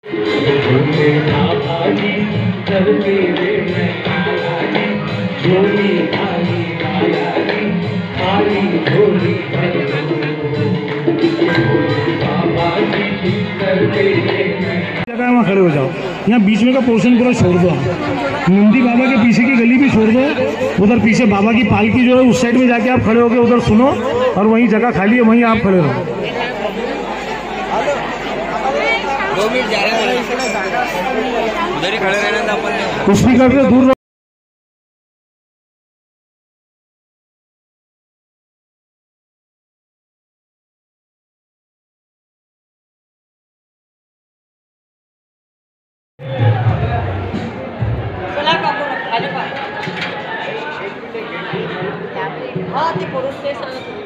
जगह वहाँ खड़े हो जाओ। यहाँ बीच में का पोर्शन पूरा छोड़ दो। नंदी बाबा के पीछे की गली भी छोड़ दो। उधर पीछे बाबा की पालकी जो है उस साइड में जाके आप खड़े होके उधर सुनो, और वहीं जगह खाली है, वहीं आप खड़े रहो। 2 मिनट जा रहे हैं, उधर ही खड़े रहने का अपन। कुश्ती करके दूर हाँ, ते पुरुष